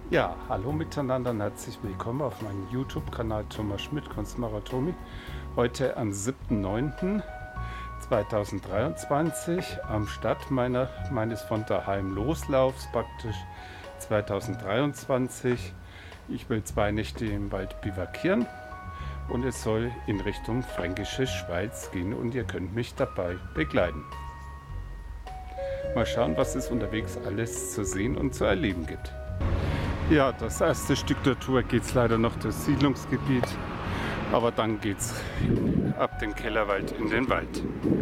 Ja, hallo miteinander und herzlich willkommen auf meinem YouTube-Kanal Thomas Schmidt, Kunstmacher Tomi. Heute am 7.9.2023 am Start meines von daheim Loslaufs, praktisch 2023. Ich will 2 Nächte im Wald bivakieren und es soll in Richtung Fränkische Schweiz gehen und ihr könnt mich dabei begleiten. Mal schauen, was es unterwegs alles zu sehen und zu erleben gibt. Ja, das erste Stück der Tour geht es leider noch durchs Siedlungsgebiet, aber dann geht es ab dem Kellerwald in den Wald.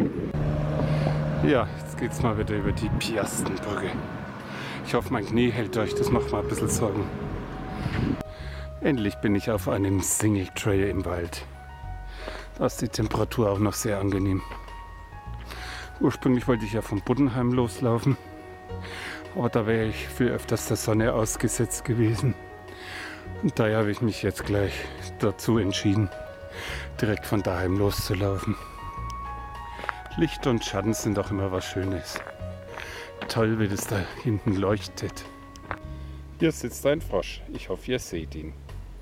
Ja, jetzt geht es mal wieder über die Piastenbrücke. Ich hoffe, mein Knie hält euch das noch mal ein bisschen Sorgen. Endlich bin ich auf einem Single Trail im Wald. Da ist die Temperatur auch noch sehr angenehm. Ursprünglich wollte ich ja von Buddenheim loslaufen. Aber da wäre ich viel öfters der Sonne ausgesetzt gewesen. Und daher habe ich mich jetzt gleich dazu entschieden, direkt von daheim loszulaufen. Licht und Schatten sind auch immer was Schönes. Toll, wie das da hinten leuchtet. Hier sitzt ein Frosch. Ich hoffe, ihr seht ihn.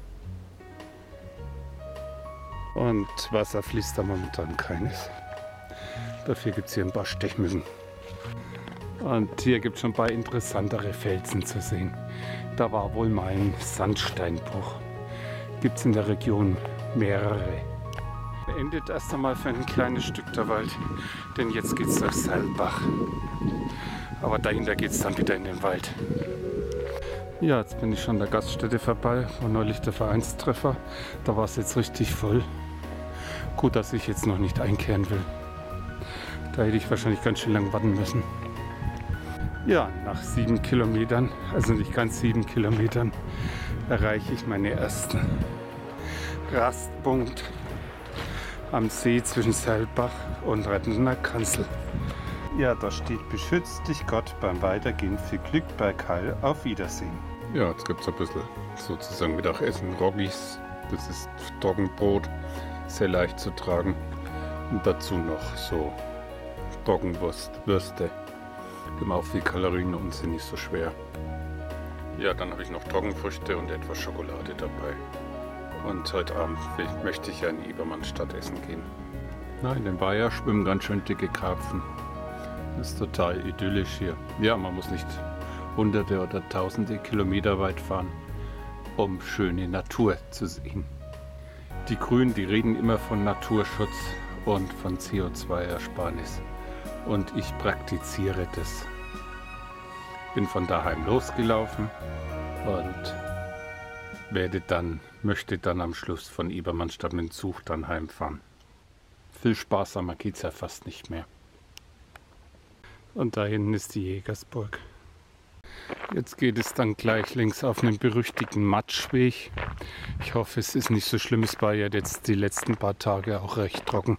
Und Wasser fließt da momentan keines. Dafür gibt es hier ein paar Stechmücken. Und hier gibt es schon ein paar interessantere Felsen zu sehen. Da war wohl mal ein Sandsteinbruch. Gibt es in der Region mehrere. Beendet erst einmal für ein kleines Stück der Wald, denn jetzt geht es durch Seilbach. Aber dahinter geht es dann wieder in den Wald. Ja, jetzt bin ich schon an der Gaststätte vorbei, war neulich der Vereinstreffer. Da war es jetzt richtig voll. Gut, dass ich jetzt noch nicht einkehren will. Da hätte ich wahrscheinlich ganz schön lang warten müssen. Ja, nach 7 Kilometern, also nicht ganz 7 Kilometern, erreiche ich meinen ersten Rastpunkt am See zwischen Seilbach und Redner Kanzel. Ja, da steht: Beschützt dich Gott beim Weitergehen, viel Glück bei Karl, auf Wiedersehen. Ja, jetzt gibt es ein bisschen sozusagen Mittagessen, Roggies, das ist Trockenbrot, sehr leicht zu tragen. Und dazu noch so Trockenwürste. Die haben auch viel Kalorien und sind nicht so schwer. Ja, dann habe ich noch Trockenfrüchte und etwas Schokolade dabei. Und heute Abend möchte ich ja in Ebermannstadt essen gehen. Na, in dem Weiher schwimmen ganz schön dicke Karpfen. Das ist total idyllisch hier. Ja, man muss nicht hunderte oder tausende Kilometer weit fahren, um schöne Natur zu sehen. Die Grünen, die reden immer von Naturschutz und von CO2-Ersparnis. Und ich praktiziere das. Bin von daheim losgelaufen und möchte dann am Schluss von Ebermannstadt mit dem Zug dann heimfahren. Viel sparsamer geht es ja fast nicht mehr. Und da hinten ist die Jägersburg. Jetzt geht es dann gleich links auf einen berüchtigten Matschweg. Ich hoffe, es ist nicht so schlimm. Es war ja jetzt die letzten paar Tage auch recht trocken.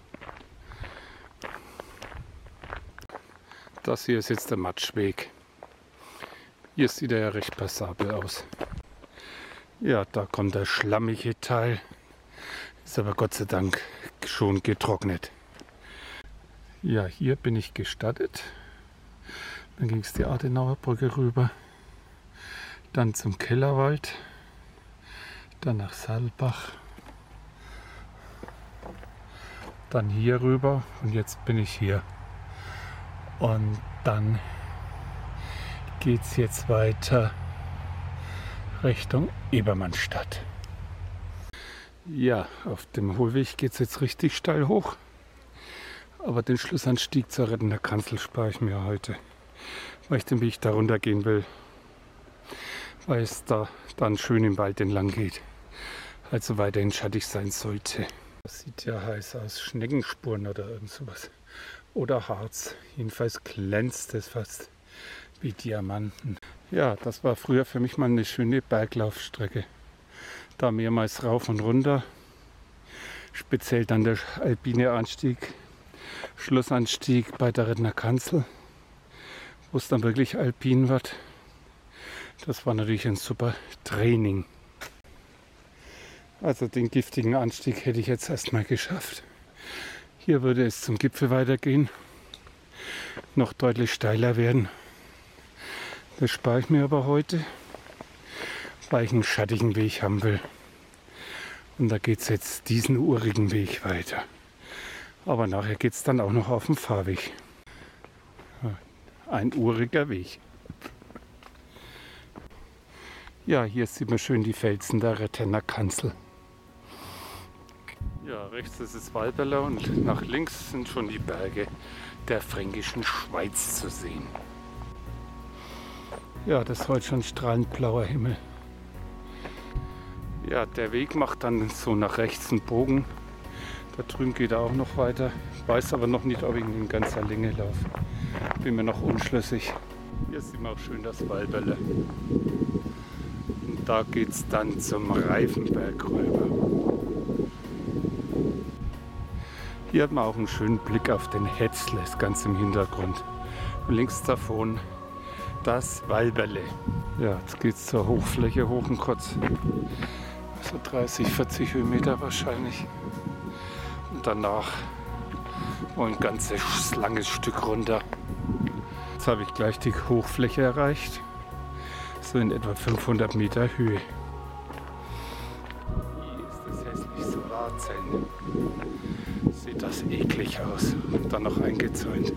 Das hier ist jetzt der Matschweg. Hier sieht er ja recht passabel aus. Ja, da kommt der schlammige Teil. Ist aber Gott sei Dank schon getrocknet. Ja, hier bin ich gestattet. Dann ging es die Adenauer Brücke rüber. Dann zum Kellerwald. Dann nach Seilbach. Dann hier rüber und jetzt bin ich hier. Und dann geht es jetzt weiter Richtung Ebermannstadt. Ja, auf dem Hohlweg geht es jetzt richtig steil hoch. Aber den Schlussanstieg zur Redner Kanzel spare ich mir heute, weil ich den Weg da runter gehen will. Weil es da dann schön im Wald entlang geht. Also weiterhin schattig sein sollte. Das sieht ja heiß aus. Schneckenspuren oder irgend sowas. Oder Harz. Jedenfalls glänzt es fast wie Diamanten. Ja, das war früher für mich mal eine schöne Berglaufstrecke. Da mehrmals rauf und runter. Speziell dann der alpine Anstieg, Schlussanstieg bei der Redner Kanzel, wo es dann wirklich alpin wird. Das war natürlich ein super Training. Also den giftigen Anstieg hätte ich jetzt erstmal geschafft. Hier würde es zum Gipfel weitergehen, noch deutlich steiler werden. Das spare ich mir aber heute. weil ich einen schattigen Weg haben will. Und da geht es jetzt diesen urigen Weg weiter. Aber nachher geht es dann auch noch auf dem Fahrweg. Ein uriger Weg. Ja, hier sieht man schön die Felsen der Rettener Kanzel. Ja, rechts ist das Walberla und nach links sind schon die Berge der fränkischen Schweiz zu sehen. Ja, das ist heute schon strahlend blauer Himmel. Ja, der Weg macht dann so nach rechts einen Bogen. Da drüben geht er auch noch weiter. Weiß aber noch nicht, ob ich in ganzer Länge laufe. Bin mir noch unschlüssig. Hier sieht man auch schön das Walberle. Und da geht es dann zum Reifenberg rüber. Hier hat man auch einen schönen Blick auf den Hetzles ganz im Hintergrund. Und links davon das Walberle. Ja, jetzt geht es zur Hochfläche Hochenkotz. So 30, 40 Höhenmeter wahrscheinlich. Und danach ein ganzes langes Stück runter. Jetzt habe ich gleich die Hochfläche erreicht. So in etwa 500 Meter Höhe. Hier ist das hässlich Solarzellen. Sieht das eklig aus. Und dann noch eingezäunt.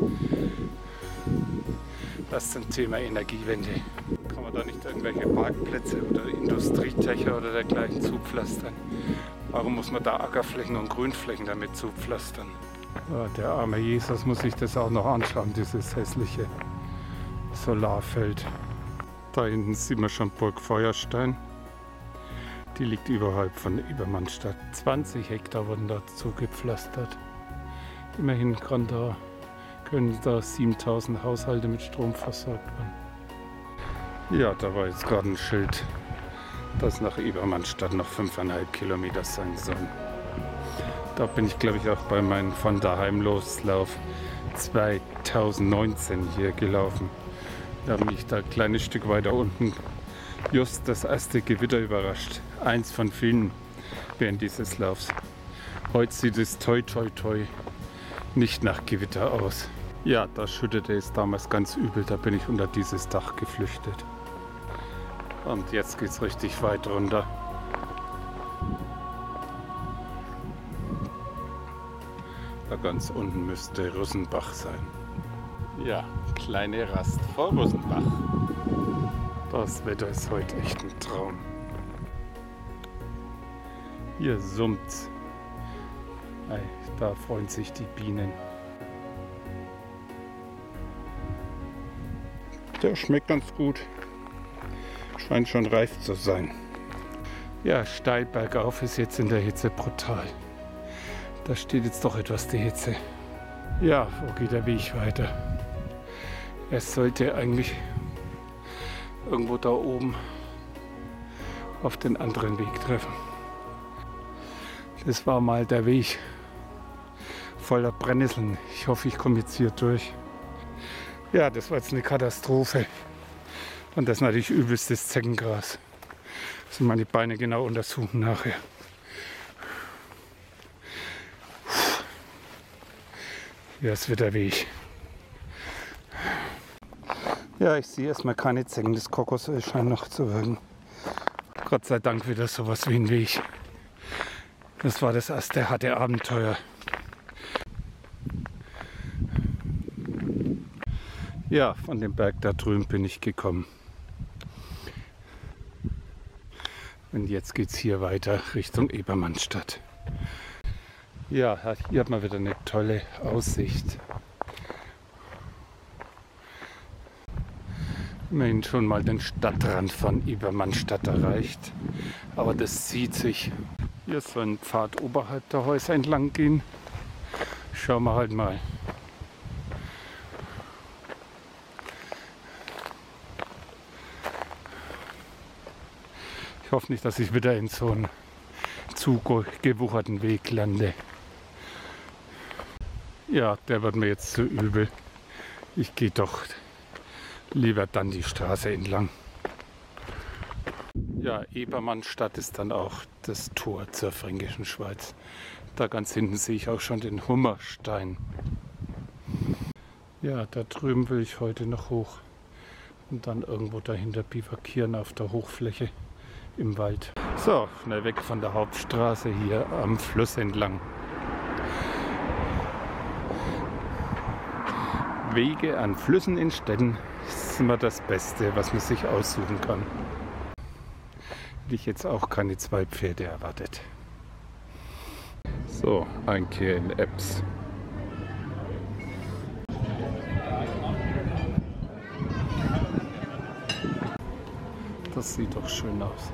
Das zum Thema Energiewende. Kann man da nicht irgendwelche Parkplätze oder Industriedächer oder dergleichen zupflastern? Warum muss man da Ackerflächen und Grünflächen damit zupflastern? Ja, der arme Jesus muss sich das auch noch anschauen, dieses hässliche Solarfeld. Da hinten sieht man schon Burg Feuerstein. Die liegt überhalb von Ebermannstadt. 20 Hektar wurden dazu gepflastert. Immerhin können da 7000 Haushalte mit Strom versorgt werden. Ja, da war jetzt gerade ein Schild, dass nach Ebermannstadt noch 5,5 Kilometer sein sollen. Da bin ich, glaube ich, auch bei meinem von daheim Loslauf 2019 hier gelaufen. Da hat mich da ein kleines Stück weiter unten just das erste Gewitter überrascht. Eins von vielen während dieses Laufs. Heute sieht es toi toi toi nicht nach Gewitter aus. Ja, da schüttete es damals ganz übel, da bin ich unter dieses Dach geflüchtet. Und jetzt geht es richtig weit runter. Da ganz unten müsste Russenbach sein. Ja, kleine Rast vor Russenbach. Das Wetter ist heute echt ein Traum. Hier summt's. Da freuen sich die Bienen. Der schmeckt ganz gut. Scheint schon reif zu sein. Ja, steil bergauf ist jetzt in der Hitze brutal. Da steht jetzt doch etwas die Hitze. Ja, wo geht der Weg weiter? Es sollte eigentlich irgendwo da oben auf den anderen Weg treffen. Das war mal der Weg voller Brennnesseln. Ich hoffe, ich komme jetzt hier durch. Ja, das war jetzt eine Katastrophe. Und das ist natürlich übelstes Zeckengras. Das sind meine Beine genau untersuchen nachher. Ja, es wird der Weg. Ja, ich sehe erstmal keine Zecken. Das Kokosöl scheint noch zu wirken. Gott sei Dank wieder sowas wie ein Weg. Das war das erste harte Abenteuer. Ja, von dem Berg da drüben bin ich gekommen. Und jetzt geht es hier weiter Richtung Ebermannstadt. Ja, hier hat man wieder eine tolle Aussicht. Immerhin schon mal den Stadtrand von Ebermannstadt erreicht. Aber das zieht sich. Hier soll ein Pfad oberhalb der Häuser entlang gehen. Schauen wir halt mal. Ich hoffe nicht, dass ich wieder in so einen zugewucherten Weg lande. Ja, der wird mir jetzt zu übel. Ich gehe doch lieber dann die Straße entlang. Ja, Ebermannstadt ist dann auch das Tor zur Fränkischen Schweiz. Da ganz hinten sehe ich auch schon den Hummerstein. Ja, da drüben will ich heute noch hoch. und dann irgendwo dahinter bivakieren auf der Hochfläche im Wald. So, schnell weg von der Hauptstraße hier am Fluss entlang. Wege an Flüssen in Städten ist immer das Beste, was man sich aussuchen kann. Hätte ich jetzt auch keine 2 Pferde erwartet. So, Einkehr in Ebbs. Das sieht doch schön aus.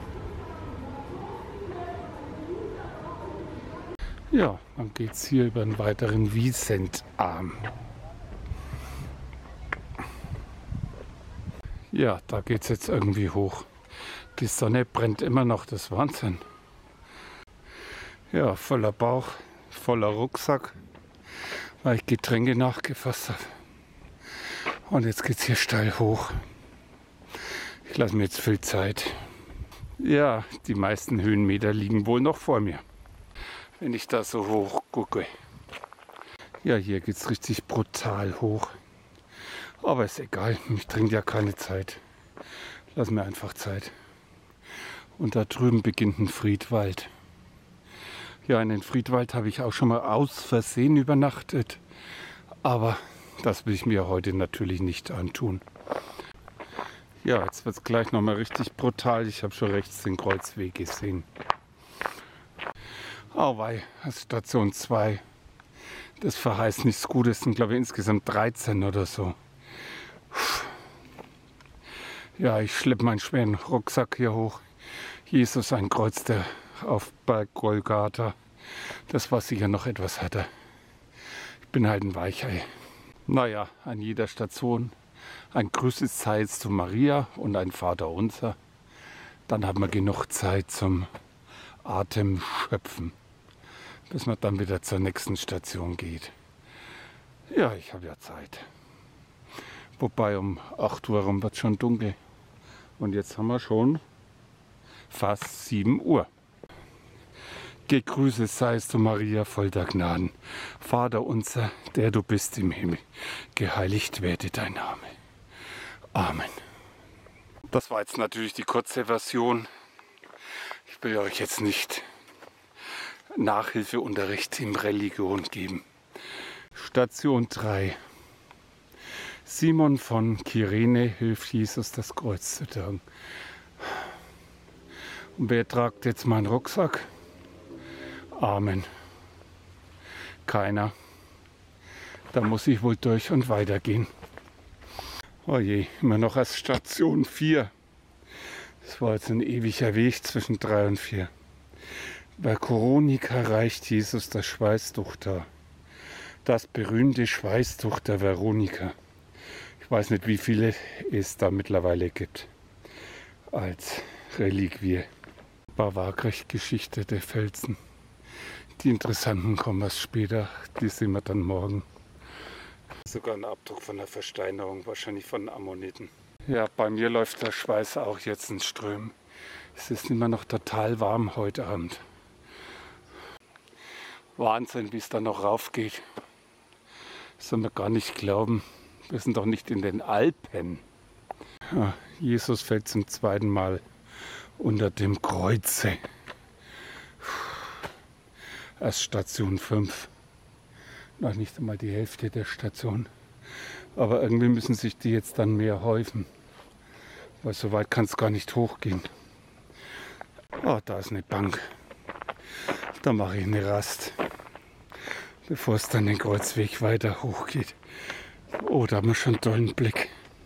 Ja, dann geht es hier über einen weiteren Wiesendarm. Ja, da geht es jetzt irgendwie hoch. Die Sonne brennt immer noch, das ist Wahnsinn. Ja, voller Bauch, voller Rucksack, weil ich Getränke nachgefasst habe. Und jetzt geht es hier steil hoch. Ich lasse mir jetzt viel Zeit. Ja, die meisten Höhenmeter liegen wohl noch vor mir, wenn ich da so hoch gucke. Ja, hier geht es richtig brutal hoch. Aber ist egal, mich dringt ja keine Zeit. Lass mir einfach Zeit. Und da drüben beginnt ein Friedwald. Ja, in den Friedwald habe ich auch schon mal aus Versehen übernachtet. Aber das will ich mir heute natürlich nicht antun. Ja, jetzt wird es gleich nochmal richtig brutal. Ich habe schon rechts den Kreuzweg gesehen. Auwei, Station 2. Das verheißt nichts Gutes. Das sind, glaube ich, insgesamt 13 oder so. Ja, ich schleppe meinen schweren Rucksack hier hoch. Jesus, ein Kreuz der auf Berg Golgatha. Das war sicher noch etwas härter. Ich bin halt ein Weichei. Naja, an jeder Station ein Grüßes sei zu Maria und ein Vaterunser. Dann haben wir genug Zeit zum Atemschöpfen, bis man dann wieder zur nächsten Station geht. Ja, ich habe ja Zeit. Wobei um 8 Uhr rum wird schon dunkel. Und jetzt haben wir schon fast 7 Uhr. Gegrüßet seist du, Maria, voll der Gnaden. Vater unser, der du bist im Himmel, geheiligt werde dein Name. Amen. Das war jetzt natürlich die kurze Version. Ich will euch jetzt nicht Nachhilfeunterricht in Religion geben. Station 3. Simon von Kyrene hilft Jesus, das Kreuz zu tragen. Und wer tragt jetzt meinen Rucksack? Amen. Keiner. Da muss ich wohl durch und weitergehen. Oh je, immer noch erst Station 4. Das war jetzt ein ewiger Weg zwischen 3 und 4. Bei Veronika reicht Jesus das Schweißtuch dar. Das berühmte Schweißtuch der Veronika. Ich weiß nicht, wie viele es da mittlerweile gibt als Reliquie. Waagrecht-Geschichte der Felsen. Die interessanten kommen erst später, die sehen wir dann morgen. Sogar ein Abdruck von der Versteinerung, wahrscheinlich von Ammoniten. Ja, bei mir läuft der Schweiß auch jetzt in Strömen. Es ist immer noch total warm heute Abend. Wahnsinn, wie es da noch raufgeht. Das soll man gar nicht glauben. Wir sind doch nicht in den Alpen. Ja, Jesus fällt zum 2. Mal unter dem Kreuze. Erst Station 5. Noch nicht einmal die Hälfte der Station. Aber irgendwie müssen sich die jetzt dann mehr häufen. Weil so weit kann es gar nicht hochgehen. Oh, da ist eine Bank. Da mache ich eine Rast. Bevor es dann den Kreuzweg weiter hochgeht. Oh, da haben wir schon einen tollen Blick.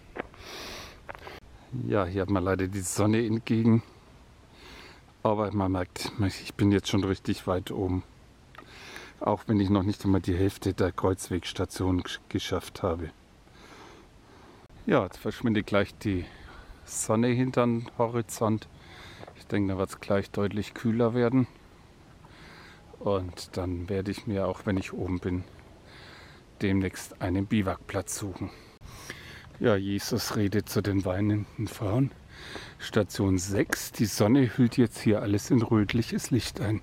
Ja, hier hat man leider die Sonne entgegen. Aber man merkt, ich bin jetzt schon richtig weit oben. Auch wenn ich noch nicht einmal die Hälfte der Kreuzwegstation geschafft habe. Ja, jetzt verschwindet gleich die Sonne hinter den Horizont. Ich denke, da wird es gleich deutlich kühler werden. Und dann werde ich mir, auch wenn ich oben bin, demnächst einen Biwakplatz suchen. Ja, Jesus redet zu den weinenden Frauen. Station 6. Die Sonne hüllt jetzt hier alles in rötliches Licht ein.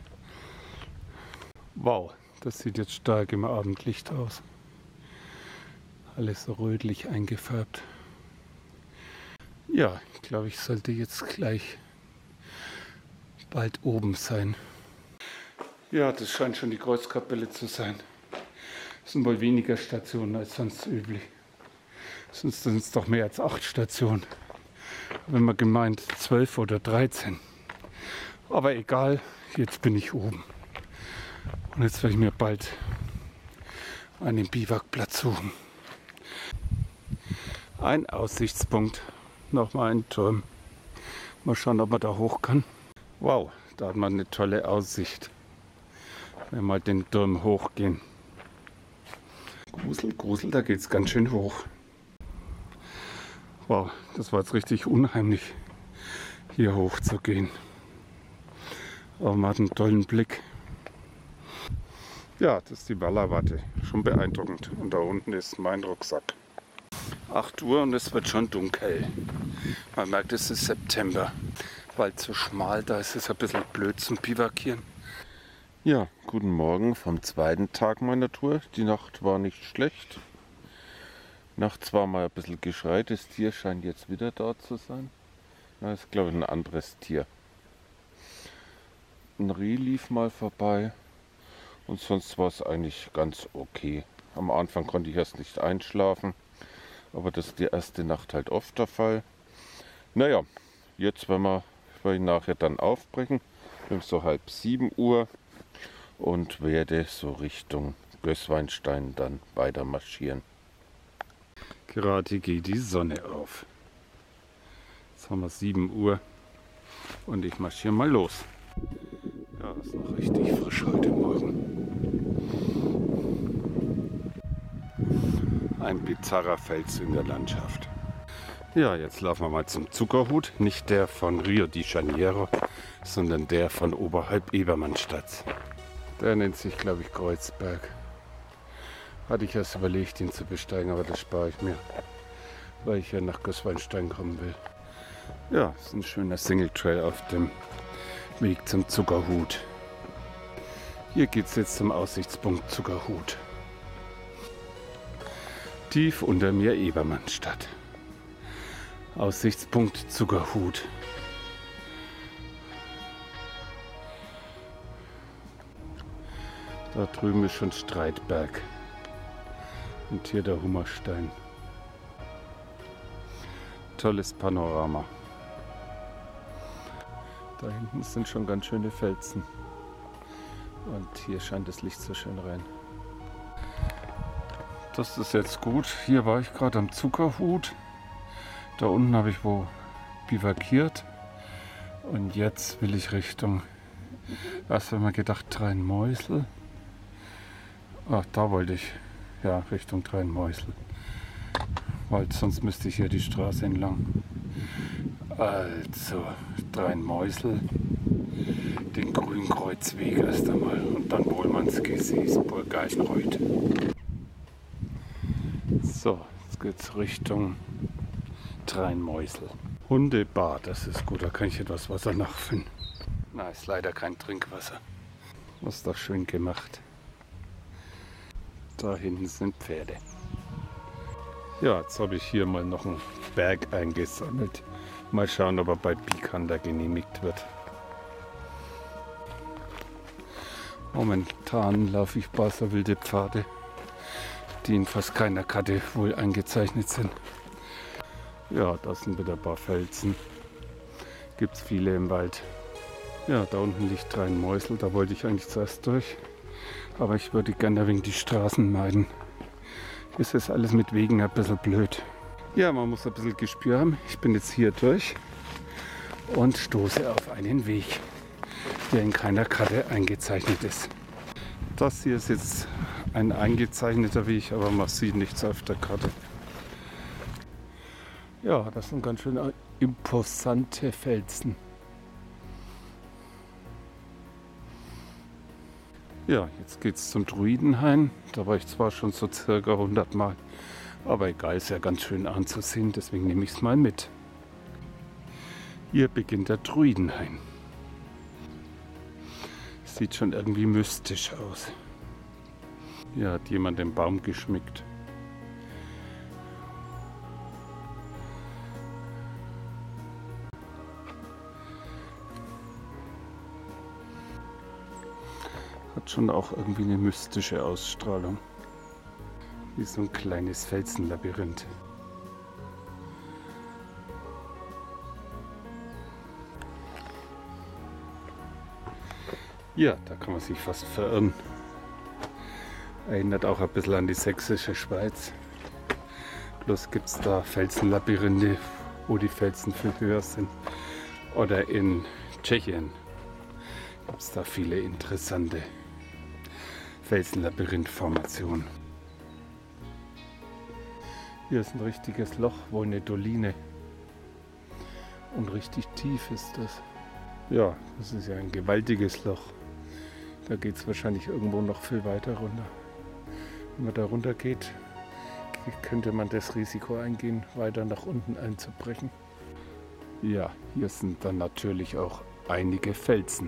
Wow, das sieht jetzt stark im Abendlicht aus. Alles so rötlich eingefärbt. Ja, ich glaube, ich sollte jetzt gleich bald oben sein. Ja, das scheint schon die Kreuzkapelle zu sein. Es sind wohl weniger Stationen als sonst üblich. Sonst sind es doch mehr als 8 Stationen. Wenn man gemeint 12 oder 13. Aber egal, jetzt bin ich oben. Und jetzt werde ich mir bald einen Biwakplatz suchen. Ein Aussichtspunkt. Nochmal ein Turm. Mal schauen, ob man da hoch kann. Wow, da hat man eine tolle Aussicht. Wenn wir mal den Turm hochgehen. Grusel, Grusel, da geht es ganz schön hoch. Wow, das war jetzt richtig unheimlich, hier hoch zu gehen. Aber man hat einen tollen Blick. Ja, das ist die Wallerwatte. Schon beeindruckend. Und da unten ist mein Rucksack. 8 Uhr und es wird schon dunkel. Man merkt, es ist September. Weil zu schmal, da ist es ein bisschen blöd zum Biwakieren. Ja, guten Morgen vom zweiten Tag meiner Tour. Die Nacht war nicht schlecht. Nachts war mal ein bisschen Geschrei. Das Tier scheint jetzt wieder da zu sein. Das ist, glaube ich, ein anderes Tier. Ein Reh lief mal vorbei. Und sonst war es eigentlich ganz okay. Am Anfang konnte ich erst nicht einschlafen. Aber das ist die erste Nacht halt oft der Fall. Naja, jetzt werde ich nachher dann aufbrechen. Um so 6:30 Uhr. Und werde so Richtung Gößweinstein dann weiter marschieren. Gerade geht die Sonne auf. Jetzt haben wir 7 Uhr und ich marschiere mal los. Ja, ist noch richtig frisch heute Morgen. Ein bizarrer Fels in der Landschaft. Ja, jetzt laufen wir mal zum Zuckerhut. Nicht der von Rio de Janeiro, sondern der von oberhalb Ebermannstadt. Der nennt sich, glaube ich, Kreuzberg. Hatte ich erst überlegt, ihn zu besteigen, aber das spare ich mir, weil ich ja nach Gößweinstein kommen will. Ja, es ist ein schöner Single Trail auf dem Weg zum Zuckerhut. Hier geht es jetzt zum Aussichtspunkt Zuckerhut. Tief unter mir Ebermannstadt. Aussichtspunkt Zuckerhut. Da drüben ist schon Streitberg. Und hier der Hummerstein. Tolles Panorama. Da hinten sind schon ganz schöne Felsen. Und hier scheint das Licht so schön rein. Das ist jetzt gut. Hier war ich gerade am Zuckerhut. Da unten habe ich wo biwakiert. Und jetzt will ich Richtung, erst haben wir gedacht, Trainmäusel. Ach, da wollte ich, ja, Richtung Trainmäusel. Weil sonst müsste ich hier die Straße entlang. Also, Trainmäusel, den Grünkreuzweg erst einmal und dann Wohlmannsgesäß, Eichenreuth. So, jetzt geht's Richtung Trainmäusel. Hundebad, das ist gut, da kann ich etwas Wasser nachfüllen. Na, ist leider kein Trinkwasser. Das ist doch schön gemacht. Da hinten sind Pferde. Ja, jetzt habe ich hier mal noch einen Berg eingesammelt. Mal schauen, ob er bei Bikander genehmigt wird. Momentan laufe ich wilde Pfade, die in fast keiner Karte wohl eingezeichnet sind. Ja, das sind wieder ein paar Felsen. Gibt es viele im Wald. Ja, da unten liegt Trainmäusel, da wollte ich eigentlich zuerst durch. Aber ich würde gerne ein wenig die Straßen meiden. Ist das alles mit Wegen ein bisschen blöd. Ja, man muss ein bisschen Gespür haben. Ich bin jetzt hier durch und stoße auf einen Weg, der in keiner Karte eingezeichnet ist. Das hier ist jetzt ein eingezeichneter Weg, aber man sieht nichts auf der Karte. Ja, das sind ganz schön imposante Felsen. Ja, jetzt geht es zum Druidenhain. Da war ich zwar schon so circa 100 Mal, aber egal, ist ja ganz schön anzusehen, deswegen nehme ich es mal mit. Hier beginnt der Druidenhain. Sieht schon irgendwie mystisch aus. Hier hat jemand den Baum geschmückt. Hat schon auch irgendwie eine mystische Ausstrahlung. Wie so ein kleines Felsenlabyrinth. Ja, da kann man sich fast verirren. Erinnert auch ein bisschen an die sächsische Schweiz. Bloß gibt es da Felsenlabyrinthe, wo die Felsen viel höher sind. Oder in Tschechien gibt es da viele interessante Felsenlabyrinth-Formationen. Hier ist ein richtiges Loch, wohl eine Doline. Und richtig tief ist das. Ja, das ist ja ein gewaltiges Loch. Da geht es wahrscheinlich irgendwo noch viel weiter runter. Wenn man da runter geht, könnte man das Risiko eingehen, weiter nach unten einzubrechen. Ja, hier sind dann natürlich auch einige Felsen.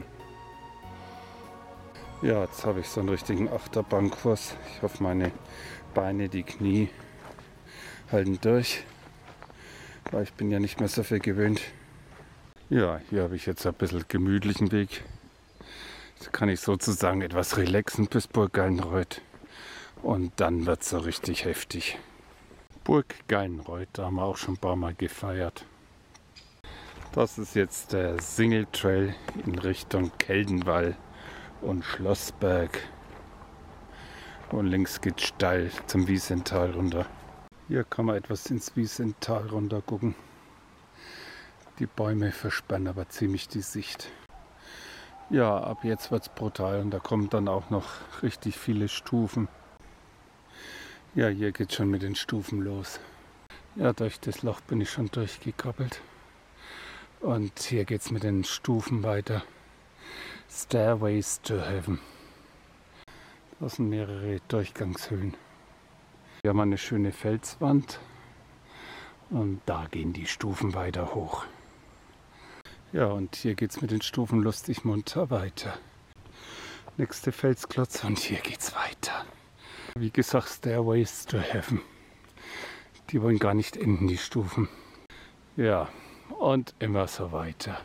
Ja, jetzt habe ich so einen richtigen Achterbahnkurs. Ich hoffe, meine Beine, die Knie halten durch, weil ich bin ja nicht mehr so viel gewöhnt. Ja, hier habe ich jetzt ein bisschen gemütlichen Weg. Jetzt kann ich sozusagen etwas relaxen bis Burg Gallenreuth. Und dann wird es so richtig heftig. Burg Gallenreuth, da haben wir auch schon ein paar Mal gefeiert. Das ist jetzt der Single Trail in Richtung Keldenwall und Schlossberg. Und links geht es steil zum Wiesental runter. Hier kann man etwas ins Wiesental runter gucken. Die Bäume versperren aber ziemlich die Sicht. Ja, ab jetzt wird es brutal und da kommen dann auch noch richtig viele Stufen. Ja, hier geht schon mit den Stufen los. Ja, durch das Loch bin ich schon durchgekrabbelt. Und hier geht es mit den Stufen weiter. Stairways to Heaven. Das sind mehrere Durchgangshöhlen. Hier haben wir eine schöne Felswand. Und da gehen die Stufen weiter hoch. Ja, und hier geht es mit den Stufen lustig munter weiter. Nächste Felsklotz und hier geht's weiter. Wie gesagt, Stairways to Heaven. Die wollen gar nicht enden, die Stufen. Ja, und immer so weiter.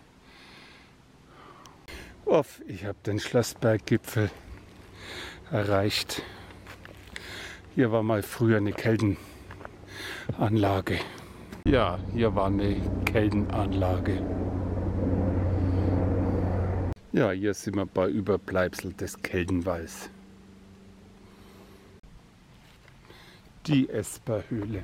Ich habe den Schlossberggipfel erreicht. Hier war mal früher eine Keltenanlage. Ja, hier war eine Keltenanlage. Ja, hier sind wir bei Überbleibsel des Keldenwalls. Die Esperhöhle.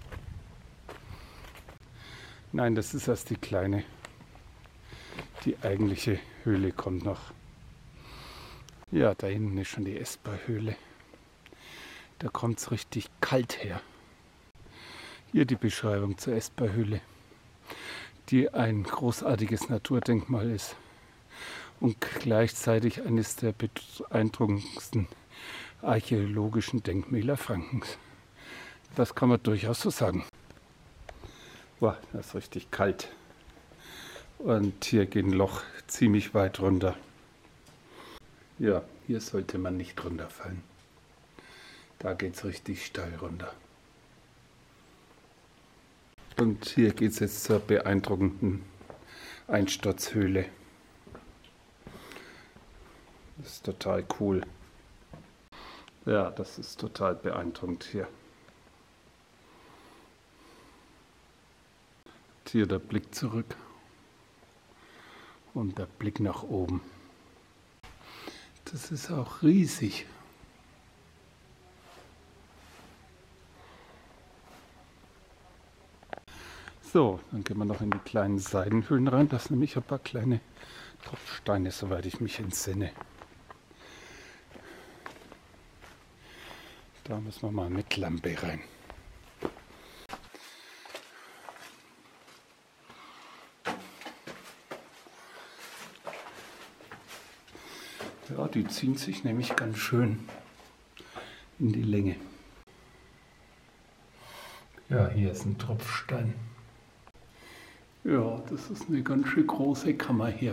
Nein, das ist erst die kleine. Die eigentliche Höhle kommt noch. Ja, da hinten ist schon die Esperhöhle. Da kommt es richtig kalt her. Hier die Beschreibung zur Esperhöhle, die ein großartiges Naturdenkmal ist und gleichzeitig eines der beeindruckendsten archäologischen Denkmäler Frankens. Das kann man durchaus so sagen. Wow, das ist richtig kalt. Und hier geht ein Loch ziemlich weit runter. Ja, hier sollte man nicht runterfallen. Da geht es richtig steil runter. Und hier geht es jetzt zur beeindruckenden Einsturzhöhle. Das ist total cool. Ja, das ist total beeindruckend hier. Und hier der Blick zurück und der Blick nach oben. Das ist auch riesig. So, dann gehen wir noch in die kleinen Seidenhöhlen rein. Das sind nämlich ein paar kleine Tropfsteine, soweit ich mich entsinne. Da müssen wir mal mit Lampe rein. Ja, die ziehen sich nämlich ganz schön in die Länge. Ja, hier ist ein Tropfstein. Ja, das ist eine ganz schön große Kammer hier.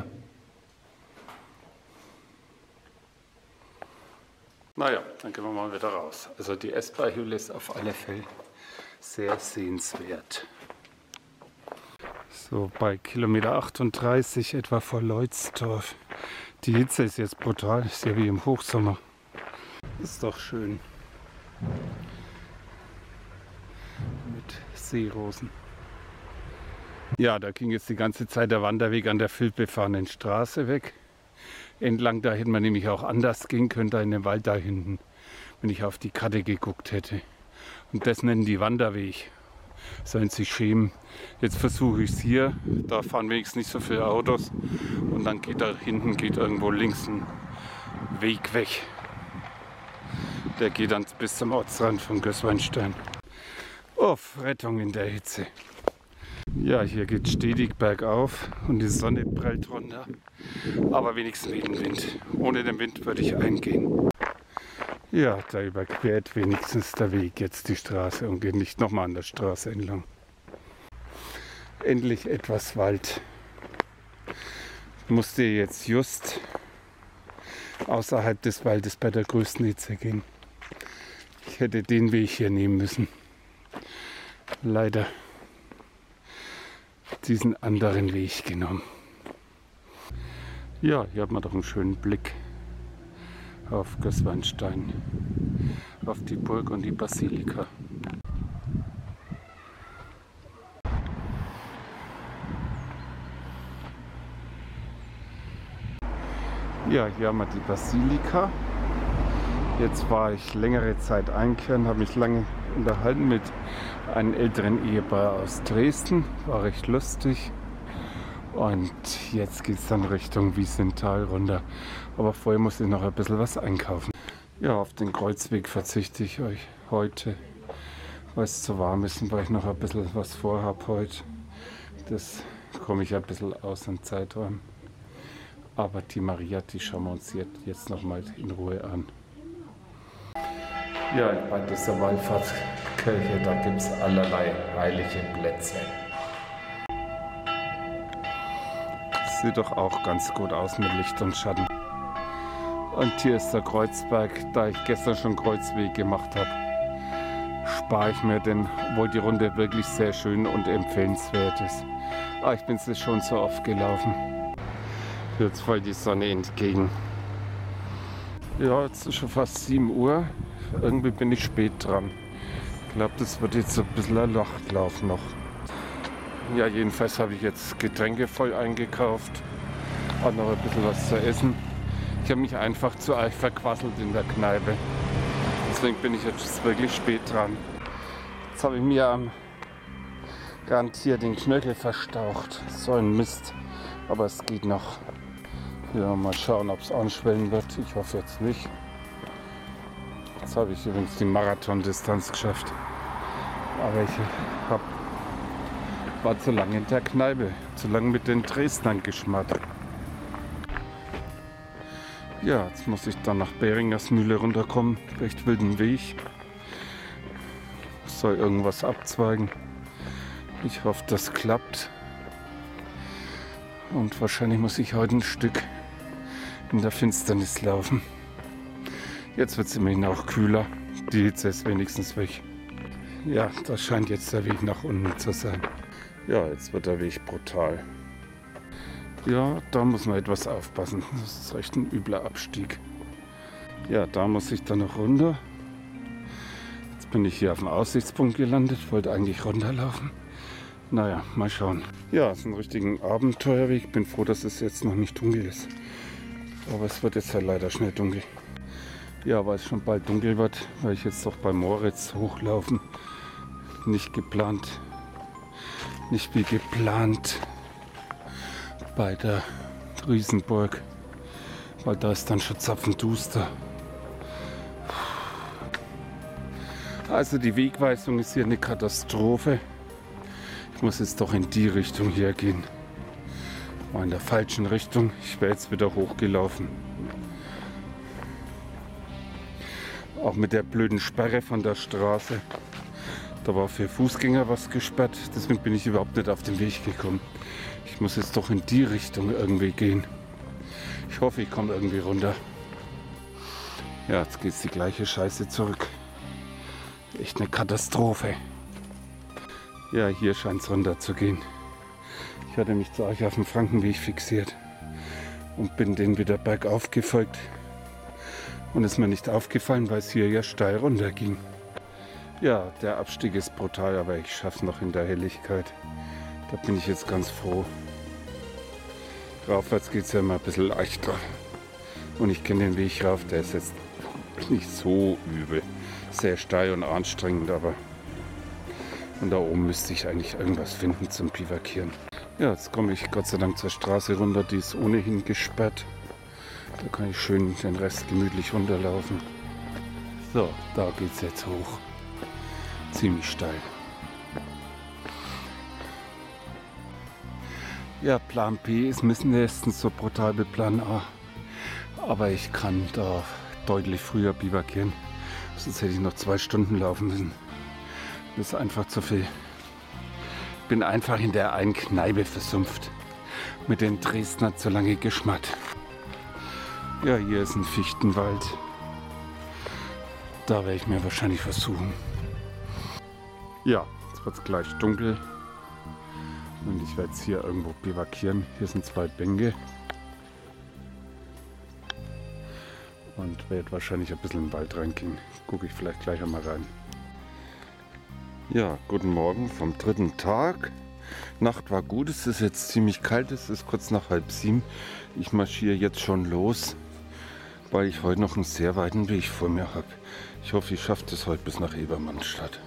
Naja, dann gehen wir mal wieder raus. Also die Esperhöhle ist auf alle Fälle sehr sehenswert. So bei Kilometer 38 etwa vor Leutsdorf. Die Hitze ist jetzt brutal, ist ja wie im Hochsommer. Ist doch schön. Mit Seerosen. Ja, da ging jetzt die ganze Zeit der Wanderweg an der vielbefahrenen Straße weg. Entlang, da hätte man nämlich auch anders gehen können, da in den Wald da hinten, wenn ich auf die Karte geguckt hätte. Und das nennen die Wanderweg. Sollen sich schämen. Jetzt versuche ich es hier. Da fahren wenigstens nicht so viele Autos. Und dann geht da hinten irgendwo links ein Weg weg. Der geht dann bis zum Ortsrand von Gößweinstein. Uff, Rettung in der Hitze. Ja, hier geht stetig bergauf und die Sonne prellt runter. Aber wenigstens wegen Wind. Ohne den Wind würde ich eingehen. Ja, da überquert wenigstens der Weg jetzt die Straße und geht nicht nochmal an der Straße entlang. Endlich etwas Wald. Ich musste jetzt just außerhalb des Waldes bei der größten Hitze gehen. Ich hätte den Weg hier nehmen müssen. Leider diesen anderen Weg genommen. Ja, hier hat man doch einen schönen Blick auf Gößweinstein, auf die Burg und die Basilika. Ja, hier haben wir die Basilika. Jetzt war ich längere Zeit einkehren, habe mich lange unterhalten mit einem älteren Ehepaar aus Dresden. War recht lustig. Und jetzt geht es dann Richtung Wiesenthal runter. Aber vorher muss ich noch ein bisschen was einkaufen. Ja, auf den Kreuzweg verzichte ich euch heute, weil es zu warm ist und weil ich noch ein bisschen was vorhabe heute. Das komme ich ein bisschen aus dem Zeitraum. Aber die Maria, die schauen wir uns jetzt noch mal in Ruhe an. Ja, bei dieser Wallfahrtskirche, da gibt es allerlei heilige Plätze. Sieht doch auch ganz gut aus mit Licht und Schatten. Und hier ist der Kreuzberg. Da ich gestern schon Kreuzweg gemacht habe, spare ich mir den, obwohl die Runde wirklich sehr schön und empfehlenswert ist. Aber ich bin es schon so oft gelaufen. Jetzt voll die Sonne entgegen. Ja, jetzt ist schon fast 7 Uhr. Irgendwie bin ich spät dran. Ich glaube, das wird jetzt so ein bisschen ein Nachtlauf noch. Ja, jedenfalls habe ich jetzt Getränke voll eingekauft. Auch noch ein bisschen was zu essen. Ich habe mich einfach zu arg verquasselt in der Kneipe. Deswegen bin ich jetzt wirklich spät dran. Jetzt habe ich mir garantiert den Knöchel verstaucht. So ein Mist. Aber es geht noch. Ja, mal schauen, ob es anschwellen wird. Ich hoffe jetzt nicht. Jetzt habe ich übrigens die Marathondistanz geschafft. Aber ich war zu lange in der Kneipe. Zu lange mit den Dresdnern geschmarrt. Ja, jetzt muss ich dann nach Beringersmühle runterkommen. Recht wilden Weg. Soll irgendwas abzweigen. Ich hoffe, das klappt. Und wahrscheinlich muss ich heute ein Stück in der Finsternis laufen. Jetzt wird es immerhin auch kühler. Die Hitze ist wenigstens weg. Ja, das scheint jetzt der Weg nach unten zu sein. Ja, jetzt wird der Weg brutal. Ja, da muss man etwas aufpassen. Das ist echt ein übler Abstieg. Ja, da muss ich dann noch runter. Jetzt bin ich hier auf dem Aussichtspunkt gelandet. Wollte eigentlich runterlaufen. Naja, mal schauen. Ja, es ist ein richtiger Abenteuerweg. Bin froh, dass es jetzt noch nicht dunkel ist. Aber es wird jetzt halt leider schnell dunkel. Ja, weil es schon bald dunkel wird, weil ich jetzt doch bei Moritz hochlaufen. Nicht geplant. Nicht wie geplant bei der Riesenburg. Weil da ist dann schon zapfenduster. Also die Wegweisung ist hier eine Katastrophe. Ich muss jetzt doch in die Richtung hier gehen. War in der falschen Richtung. Ich wäre jetzt wieder hochgelaufen. Auch mit der blöden Sperre von der Straße. Da war für Fußgänger was gesperrt. Deswegen bin ich überhaupt nicht auf den Weg gekommen. Ich muss jetzt doch in die Richtung irgendwie gehen. Ich hoffe, ich komme irgendwie runter. Ja, jetzt geht die gleiche Scheiße zurück. Echt eine Katastrophe. Ja, hier scheint es runter zu gehen. Ich hatte mich zu euch auf dem Frankenweg fixiert. und bin den wieder bergauf gefolgt. Und ist mir nicht aufgefallen, weil es hier ja steil runter ging. Ja, der Abstieg ist brutal, aber ich schaffe es noch in der Helligkeit. Da bin ich jetzt ganz froh. Raufwärts geht es ja immer ein bisschen leichter. Und ich kenne den Weg rauf, der ist jetzt nicht so übel. Sehr steil und anstrengend, aber und da oben müsste ich eigentlich irgendwas finden zum Bivakieren. Ja, jetzt komme ich Gott sei Dank zur Straße runter, die ist ohnehin gesperrt. Da kann ich schön den Rest gemütlich runterlaufen. So, da geht es jetzt hoch. Ziemlich steil. Ja, Plan B ist mindestens so brutal wie Plan A. Aber ich kann da deutlich früher bivakieren. Sonst hätte ich noch 2 Stunden laufen müssen. Das ist einfach zu viel. Ich bin einfach in der einen Kneipe versumpft. Mit den Dresdner zu lange geschmarrt. Ja, hier ist ein Fichtenwald. Da werde ich mir wahrscheinlich versuchen. Ja, jetzt wird es gleich dunkel. Und ich werde jetzt hier irgendwo bivakieren. Hier sind 2 Bänke. Und werde wahrscheinlich ein bisschen in den Wald reingehen. Gucke ich vielleicht gleich einmal rein. Ja, guten Morgen vom 3. Tag. Nacht war gut, es ist jetzt ziemlich kalt, es ist kurz nach 6:30. Ich marschiere jetzt schon los, weil ich heute noch einen sehr weiten Weg vor mir habe. Ich hoffe, ich schaffe es heute bis nach Ebermannstadt.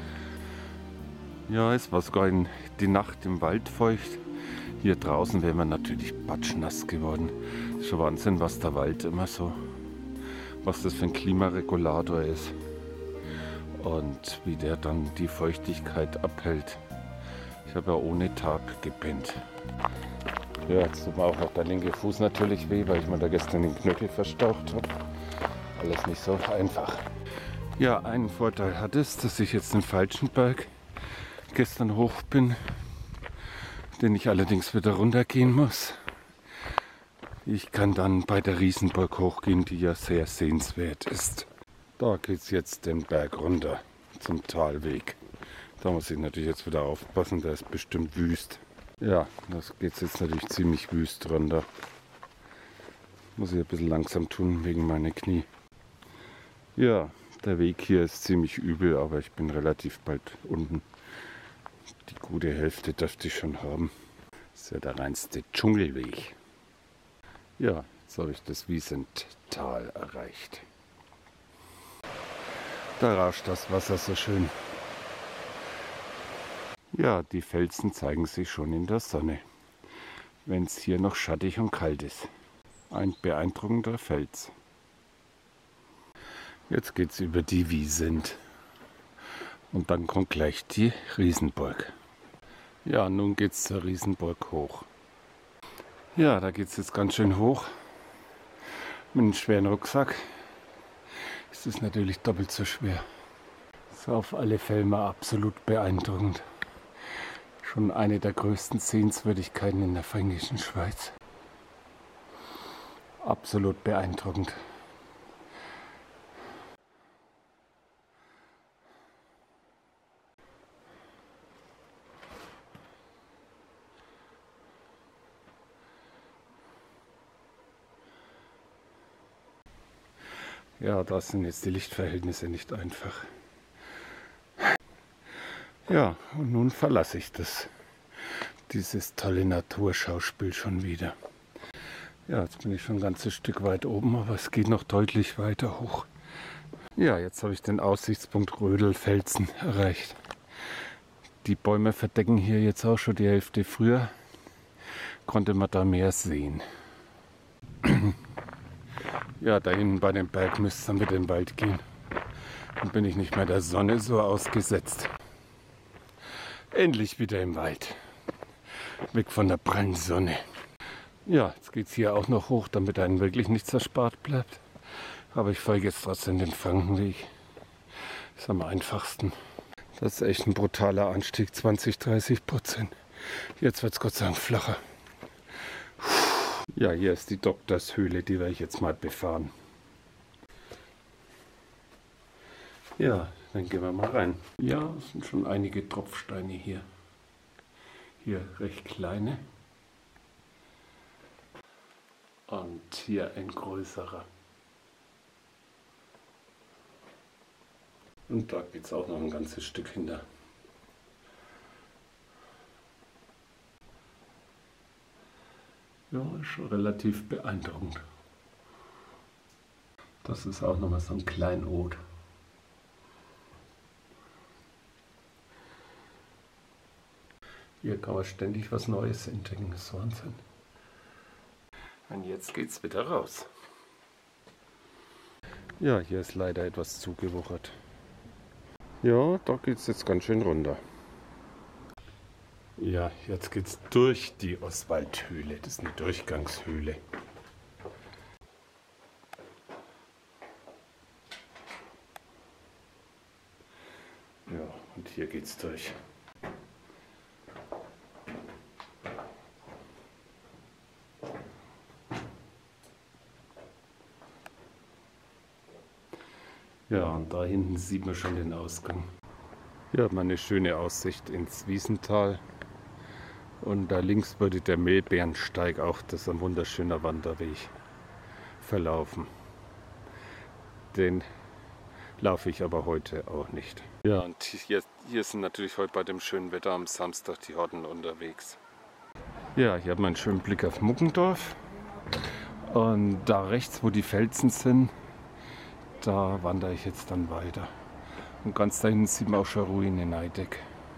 Ja, es war sogar die Nacht im Wald feucht. Hier draußen wäre man natürlich patschnass geworden. Ist schon Wahnsinn, was der Wald immer so, was das für ein Klimaregulator ist. Und wie der dann die Feuchtigkeit abhält. Ich habe ja ohne Tag gepennt. Ja, jetzt tut mir auch noch der linke Fuß natürlich weh, weil ich mir da gestern den Knöchel verstaucht habe. Alles nicht so einfach. Ja, einen Vorteil hat es, dass ich jetzt den falschen Berg gestern hoch bin, den ich allerdings wieder runtergehen muss. Ich kann dann bei der Riesenburg hochgehen, die ja sehr sehenswert ist. Da geht es jetzt den Berg runter zum Talweg. Da muss ich natürlich jetzt wieder aufpassen, der ist bestimmt wüst. Ja, das geht jetzt natürlich ziemlich wüst runter. Muss ich ein bisschen langsam tun wegen meiner Knie. Ja, der Weg hier ist ziemlich übel, aber ich bin relativ bald unten. Die gute Hälfte dürfte ich schon haben. Das ist ja der reinste Dschungelweg. Ja, jetzt habe ich das Wiesental erreicht. Da rauscht das Wasser so schön. Ja, die Felsen zeigen sich schon in der Sonne, wenn es hier noch schattig und kalt ist. Ein beeindruckender Fels. Jetzt geht es über die Wiesent. Und dann kommt gleich die Riesenburg. Ja, nun geht es zur Riesenburg hoch. Ja, da geht es jetzt ganz schön hoch. Mit einem schweren Rucksack ist es natürlich doppelt so schwer. Ist auf alle Fälle mal absolut beeindruckend. Schon eine der größten Sehenswürdigkeiten in der Fränkischen Schweiz. Absolut beeindruckend. Ja, da sind jetzt die Lichtverhältnisse nicht einfach. Ja, und nun verlasse ich dieses tolle Naturschauspiel schon wieder. Ja, jetzt bin ich schon ein ganzes Stück weit oben, aber es geht noch deutlich weiter hoch. Ja, jetzt habe ich den Aussichtspunkt Rödelfelsen erreicht. Die Bäume verdecken hier jetzt auch schon die Hälfte. Früher konnte man da mehr sehen. Ja, da hinten bei dem Berg müsste es dann wieder in den Wald gehen. Dann bin ich nicht mehr der Sonne so ausgesetzt. Endlich wieder im Wald. Weg von der prallen Sonne. Ja, jetzt geht es hier auch noch hoch, damit einem wirklich nichts erspart bleibt. Aber ich folge jetzt trotzdem den Frankenweg. Ist am einfachsten. Das ist echt ein brutaler Anstieg, 20-30%. Jetzt wird es Gott sei Dank flacher. Ja, hier ist die Doktorshöhle, die werde ich jetzt mal befahren. Ja, dann gehen wir mal rein. Ja, es sind schon einige Tropfsteine hier. Hier recht kleine. hier ein größerer. Und da geht es auch noch ein ganzes Stück hinter. Ja, ist schon relativ beeindruckend. Das ist auch nochmal so ein Kleinod. Hier kann man ständig was Neues entdecken, das ist Wahnsinn. Und jetzt geht's wieder raus. Ja, hier ist leider etwas zugewuchert. Ja, da geht's jetzt ganz schön runter. Ja, jetzt geht's durch die Oswaldhöhle. Das ist eine Durchgangshöhle. Ja, und hier geht's durch. Ja, und da hinten sieht man schon den Ausgang. Hier hat man eine schöne Aussicht ins Wiesental. Und da links würde der Mehlbärensteig, auch das ist ein wunderschöner Wanderweg, verlaufen. Den laufe ich aber heute auch nicht. Ja, und hier sind natürlich heute bei dem schönen Wetter am Samstag die Horten unterwegs. Ja, hier hat man einen schönen Blick auf Muggendorf. Und da rechts, wo die Felsen sind, da wandere ich jetzt dann weiter. Und ganz da hinten sieht man auch schon Ruine Neideck.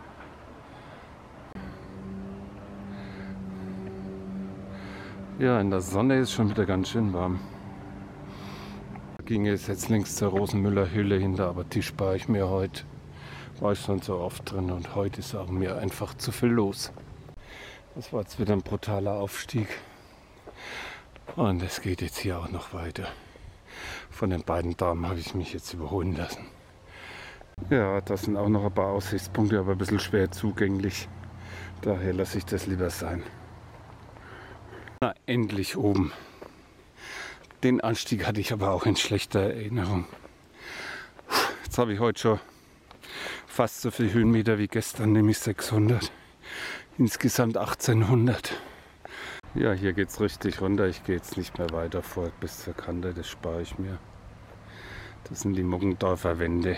Ja, in der Sonne ist schon wieder ganz schön warm. Da ging es jetzt links zur Rosenmüller Höhle hinter, aber die spare ich mir heute. War ich schon so oft drin und heute ist auch mir einfach zu viel los. Das war jetzt wieder ein brutaler Aufstieg. Und es geht jetzt hier auch noch weiter. Von den beiden Damen habe ich mich jetzt überholen lassen. Ja, das sind auch noch ein paar Aussichtspunkte, aber ein bisschen schwer zugänglich. Daher lasse ich das lieber sein. Na, endlich oben. Den Anstieg hatte ich aber auch in schlechter Erinnerung. Jetzt habe ich heute schon fast so viele Höhenmeter wie gestern, nämlich 600. Insgesamt 1800. Ja, hier geht es richtig runter. Ich gehe jetzt nicht mehr weiter vor bis zur Kante, das spare ich mir. Das sind die Muggendorfer Wände.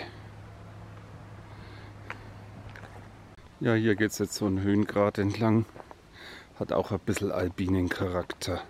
Ja, hier geht es jetzt so einen Höhengrat entlang. Hat auch ein bisschen alpinen Charakter.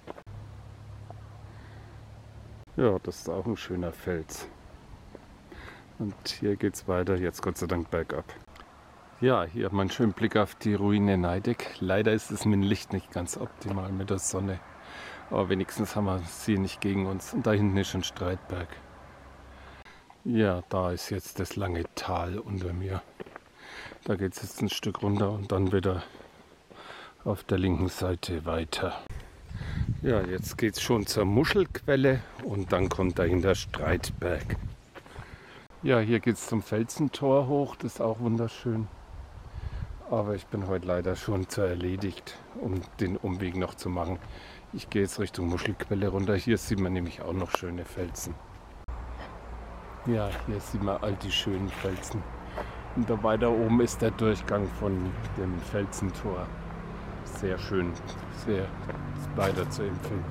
Ja, das ist auch ein schöner Fels. Und hier geht es weiter, jetzt Gott sei Dank bergab. Ja, hier hat man einen schönen Blick auf die Ruine Neideck. Leider ist es mit dem Licht nicht ganz optimal mit der Sonne. Aber wenigstens haben wir sie nicht gegen uns. Und da hinten ist schon Streitberg. Ja, da ist jetzt das lange Tal unter mir. Da geht es jetzt ein Stück runter und dann wieder auf der linken Seite weiter. Ja, jetzt geht es schon zur Muschelquelle und dann kommt dahinter Streitberg. Ja, hier geht es zum Felsentor hoch, das ist auch wunderschön. Aber ich bin heute leider schon zu erledigt, um den Umweg noch zu machen. Ich gehe jetzt Richtung Muschelquelle runter. Hier sieht man nämlich auch noch schöne Felsen. Ja, hier sieht man all die schönen Felsen. Und da weiter oben ist der Durchgang von dem Felsentor. Sehr schön, sehr weiter zu empfehlen.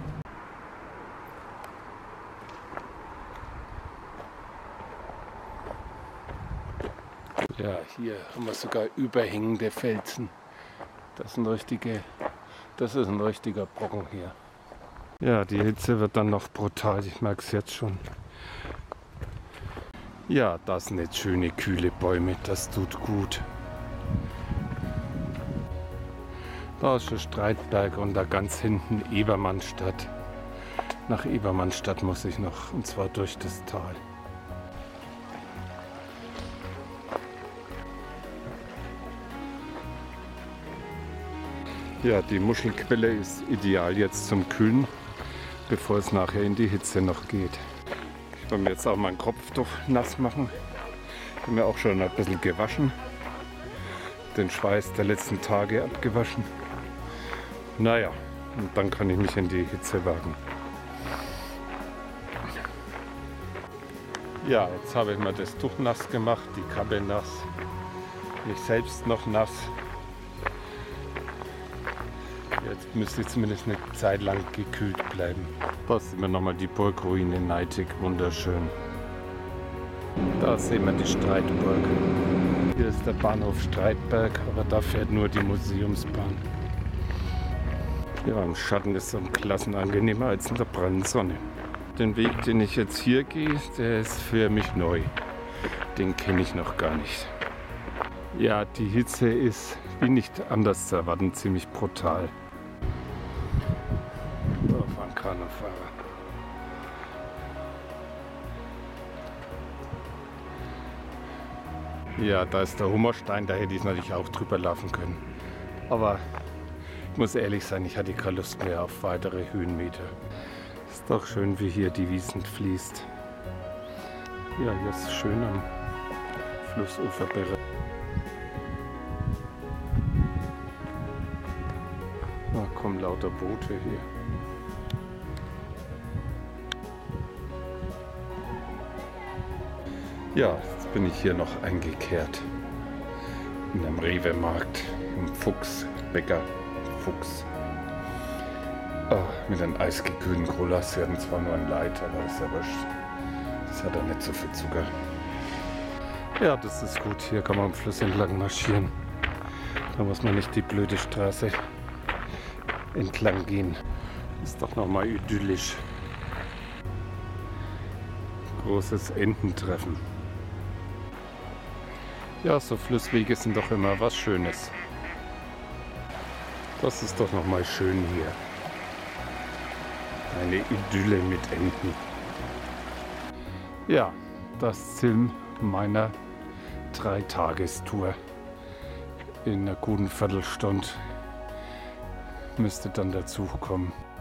Ja, hier haben wir sogar überhängende Felsen. Das ist ein richtiger Brocken hier. Ja, die Hitze wird dann noch brutal, ich merke es jetzt schon. Ja, das sind jetzt schöne, kühle Bäume, das tut gut. Da ist der Streitberg und da ganz hinten Ebermannstadt. Nach Ebermannstadt muss ich noch, und zwar durch das Tal. Ja, die Muschelquelle ist ideal jetzt zum Kühlen, bevor es nachher in die Hitze noch geht. Ich will mir jetzt auch meinen Kopftuch nass machen. Ich habe mir auch schon ein bisschen gewaschen. Den Schweiß der letzten Tage abgewaschen. Naja, und dann kann ich mich in die Hitze wagen. Ja, jetzt habe ich mir das Tuch nass gemacht, die Kappe nass, mich selbst noch nass. Ja, Jetzt müsste zumindest eine Zeit lang gekühlt bleiben. Da sehen wir nochmal die Burgruine Neitig, wunderschön. Da sehen wir die Streitburg. Hier ist der Bahnhof Streitberg, aber da fährt nur die Museumsbahn. Ja, im Schatten ist es klassen angenehmer als in der prallen Sonne. Den Weg, den ich jetzt hier gehe, der ist für mich neu. Den kenne ich noch gar nicht. Ja, die Hitze ist, wie nicht anders zu erwarten, ziemlich brutal. Da fahren Kanufahrer. Ja, da ist der Hummerstein, da hätte ich natürlich auch drüber laufen können. Aber ich muss ehrlich sein, ich hatte keine Lust mehr auf weitere Höhenmeter. Ist doch schön, wie hier die Wiesn fließt. Ja, hier ist es schön am Flussufer. Da kommen lauter Boote hier. Ja, jetzt bin ich hier noch eingekehrt. In einem Rewe-Markt, im Fuchsbäcker. Fuchs. Mit einem eisgekühlten Cola. Sie hatten zwar nur ein Light, aber ist ja wurscht. Das hat ja nicht so viel Zucker. Ja, das ist gut. Hier kann man am Fluss entlang marschieren. Da muss man nicht die blöde Straße entlang gehen. Ist doch nochmal idyllisch. Großes Ententreffen. Ja, so Flusswege sind doch immer was Schönes. Das ist doch nochmal schön hier. Eine Idylle mit Enten. Ja, das Ziel meiner 3-Tagestour. In einer guten Viertelstunde müsste dann dazu kommen.